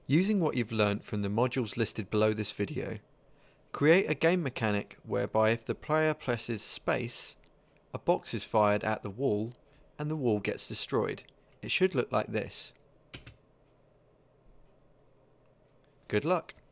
Using what you've learnt from the modules listed below this video, create a game mechanic whereby if the player presses space, a box is fired at the wall and the wall gets destroyed. It should look like this. Good luck!